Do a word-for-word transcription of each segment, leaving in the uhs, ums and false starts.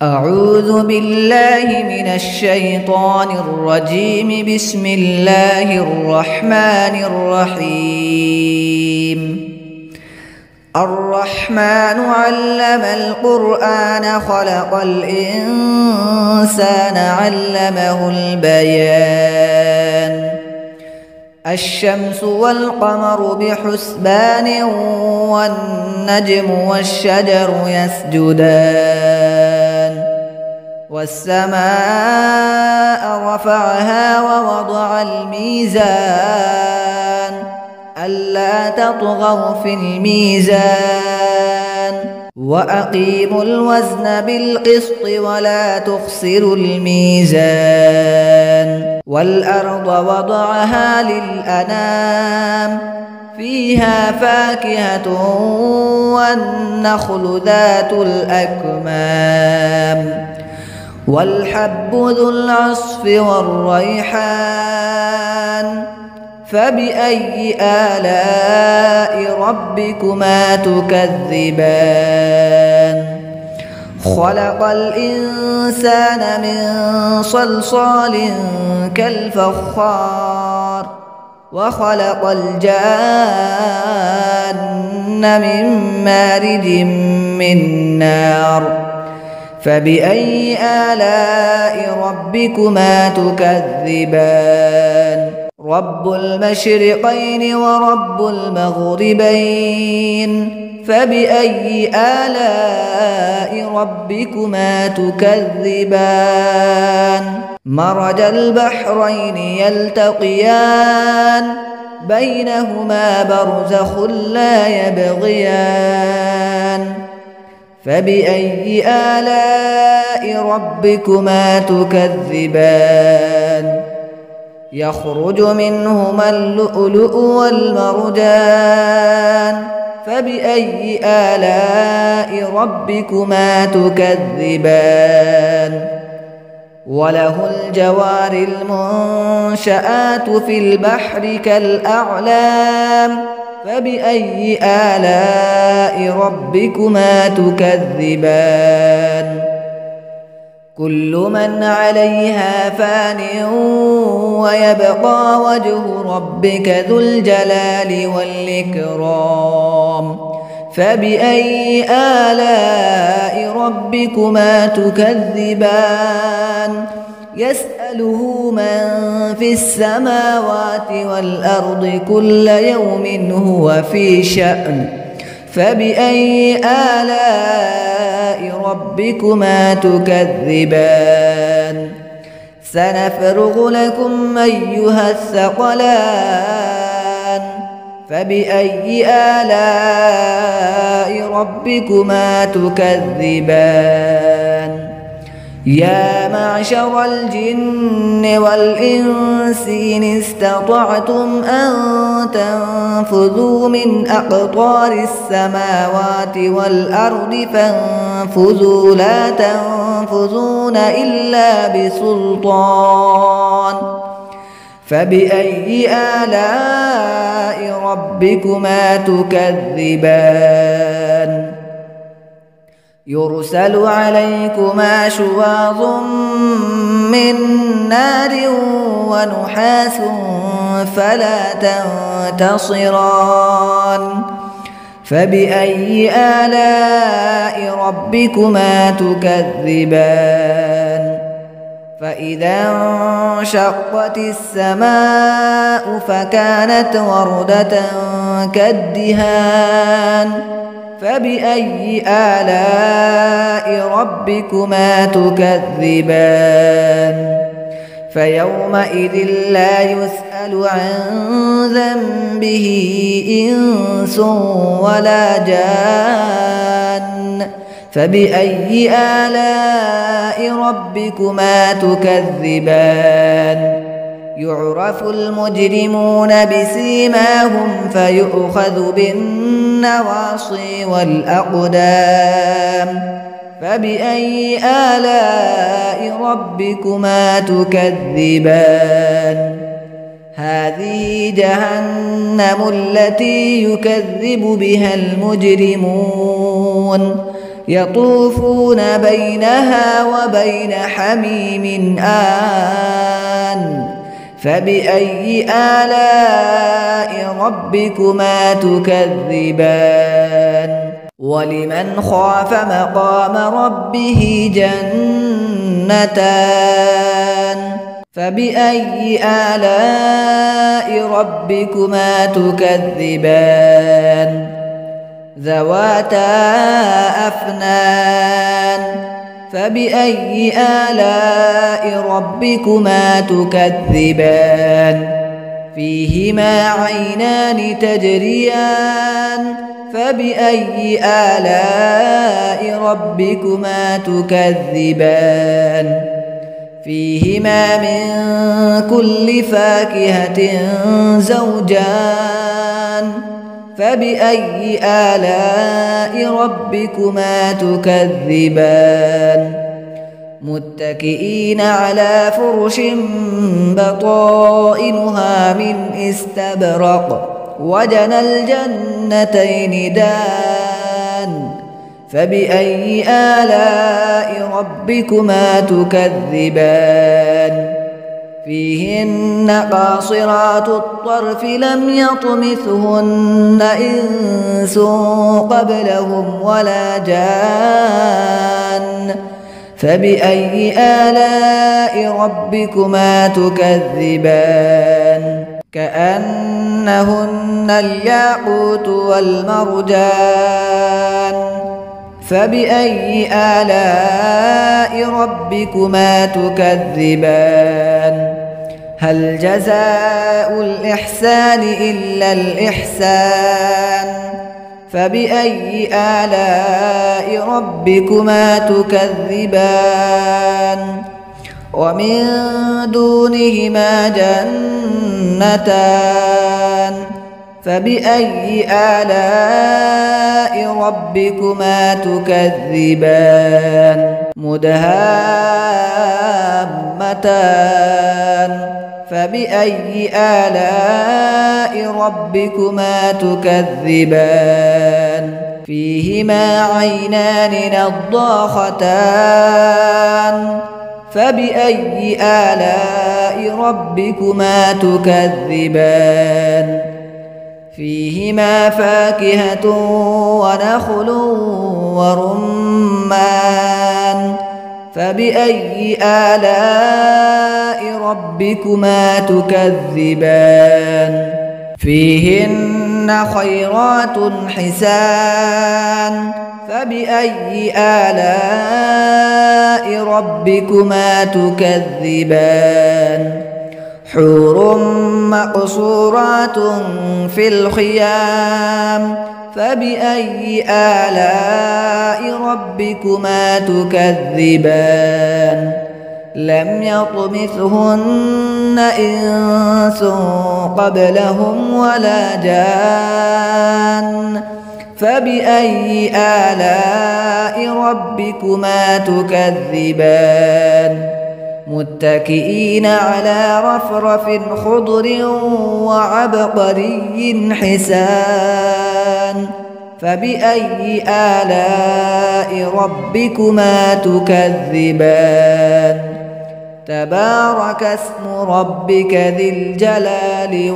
أعوذ بالله من الشيطان الرجيم. بسم الله الرحمن الرحيم. الرحمن علم القرآن خلق الإنسان علمه البيان. الشمس والقمر بحسبان والنجم والشجر يسجدان والسماء رفعها ووضع الميزان ألا تطغوا في الميزان وأقيموا الوزن بالقسط ولا تخسروا الميزان. والأرض وضعها للأنام فيها فاكهة والنخل ذات الأكمام والحب ذو العصف والريحان. فبأي آلاء ربكما تكذبان؟ خلق الإنسان من صلصال كالفخار وخلق الجان من مارج من نار. فبأي آلاء ربكما تكذبان؟ رب المشرقين ورب المغربين. فبأي آلاء ربكما تكذبان؟ مرج البحرين يلتقيان بينهما برزخ لا يبغيان. فبأي آلاء ربكما تكذبان؟ يخرج منهما اللؤلؤ والمرجان. فبأي آلاء ربكما تكذبان؟ وله الجوار المنشآت في البحر كالأعلام. فبأي آلاء ربكما تكذبان؟ كل من عليها فان ويبقى وجه ربك ذو الجلال والإكرام. فبأي آلاء ربكما تكذبان؟ يسأله من في السماوات والأرض كل يوم هو في شأن. فبأي آلاء ربكما تكذبان؟ سنفرغ لكم أيها الثقلان. فبأي آلاء ربكما تكذبان؟ يا معشر الجن والإنس إن استطعتم أن تنفذوا من أقطار السماوات والأرض فانفذوا لا تنفذون إلا بسلطان. فبأي آلاء ربكما تكذبان؟ يرسل عليكما شواظ من نار ونحاس فلا تنتصران. فبأي آلاء ربكما تكذبان؟ فإذا انشقت السماء فكانت وردة كالدهان. فبأي آلاء ربكما تكذبان؟ فيومئذ لا يسأل عن ذنبه إنس ولا جان. فبأي آلاء ربكما تكذبان؟ يعرف المجرمون بسيماهم فيؤخذ بالنواصي والأقدام. فبأي آلاء ربكما تكذبان؟ هذه جهنم التي يكذب بها المجرمون يطوفون بينها وبين حميم آن فبأي آلاء ربكما تكذبان ولمن خاف مقام ربه جنتان فبأي آلاء ربكما تكذبان ذواتا أفنان فبأي آلاء ربكما تكذبان فيهما عينان تجريان فبأي آلاء ربكما تكذبان فيهما من كل فاكهة زوجان فبأي آلاء ربكما تكذبان متكئين على فرش بطائنها من استبرق وجنى الجنتين دان فبأي آلاء ربكما تكذبان فيهن قاصرات الطرف لم يطمثهن إنس قبلهم ولا جان فبأي آلاء ربكما تكذبان كأنهن الياقوت والمرجان فبأي آلاء ربكما تكذبان هل جزاء الإحسان إلا الإحسان فبأي آلاء ربكما تكذبان ومن دونهما جنتان فبأي آلاء ربكما تكذبان مدهامتان فبأي آلاء ربكما تكذبان فيهما عينان نضاختان فبأي آلاء ربكما تكذبان فيهما فاكهة ونخل ورمان فبأي آلاء ربكما تكذبان فيهن خيرات حسان فبأي آلاء ربكما تكذبان حور مقصورات في الخيام فبأي آلاء ربكما تكذبان لم يطمثهن إنس قبلهم ولا جان فبأي آلاء ربكما تكذبان متكئين على رفرف خضر وعبقري حسان فبأي آلاء ربكما تكذبان تبارك اسم ربك ذي الجلال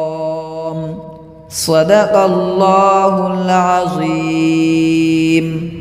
والإكرام صدق الله العظيم.